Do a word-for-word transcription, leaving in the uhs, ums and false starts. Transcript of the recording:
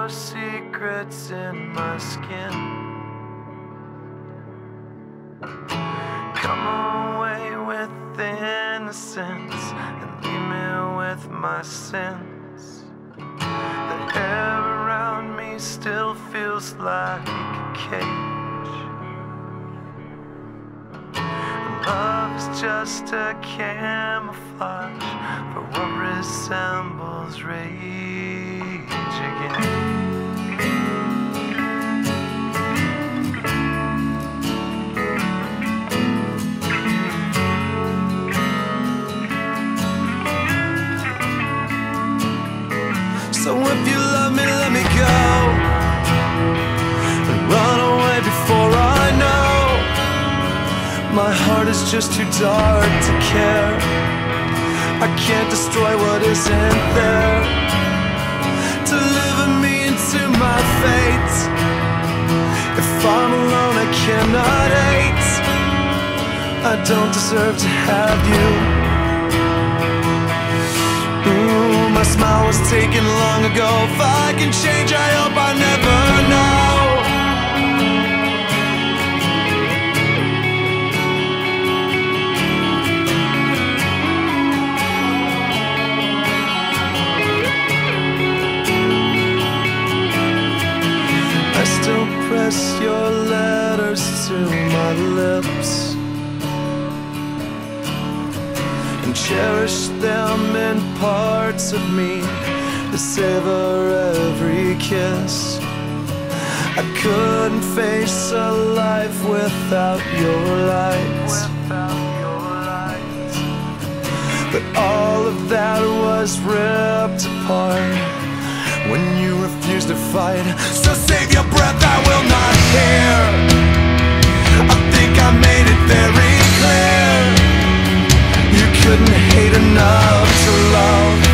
secrets in my skin. Come away with innocence and leave me with my sins. The air around me still feels like a cage. Love is just a camouflage for what resembles rage again. So if you love me, let me go and run away before I know. My heart is just too dark to care. I can't destroy what isn't there. Deliver me into my fate. If I'm alone, I cannot hate. I don't deserve to have you. Ooh, my smile was taken long ago. If I can change, I hope I never know. I still press your letters to my lips and cherish them in parts of me to savor every kiss. I couldn't face a life without your light, but all of that was ripped apart when you refused to fight. So save your breath, I will not care. I think I made it very clear. You couldn't hate enough to love.